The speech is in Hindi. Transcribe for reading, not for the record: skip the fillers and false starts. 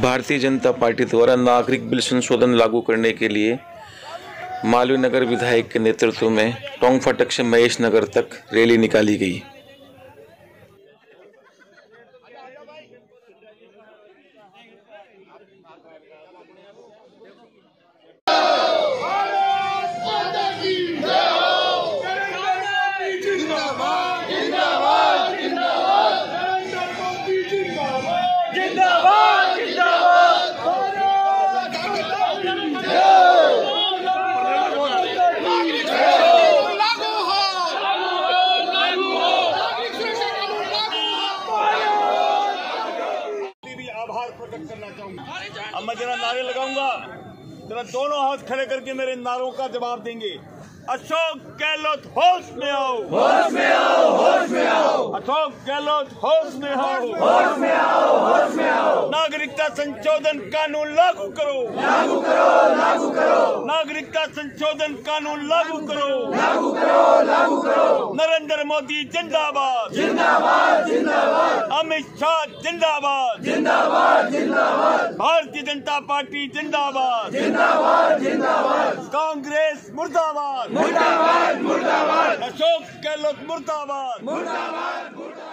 भारतीय जनता पार्टी द्वारा नागरिक बिल संशोधन लागू करने के लिए मालवीय नगर विधायक के नेतृत्व में टोंक फाटक से महेश नगर तक रैली निकाली गई। आभार प्रकट करना चाहूंगा। अब मैं जरा नारे लगाऊंगा, जरा दोनों हाथ खड़े करके मेरे नारों का जवाब देंगे। अशोक गहलोत होश में आओ, होश में आओ, होश में आओ। अशोक गहलोत होश में आओ, होश में आओ, होश में आओ। नागरिकता संशोधन कानून लागू करो, लागू करो, लागू करो। नागरिकता संशोधन कानून लागू करो, लागू करो, लागू करो। नरेंद्र मोदी जिंदाबाद, जिंदाबाद, जिंदाबाद। अमित शाह जिंदाबाद, जिंदाबाद, जिंदाबाद। भारतीय जनता पार्टी जिंदाबाद, जिंदाबाद, जिंदाबाद। कांग्रेस मुर्दाबाद, मुर्दाबाद, मुर्दाबाद। अशोक गहलोत मुर्दाबाद, मुर्दाबाद, मुर्दाबाद।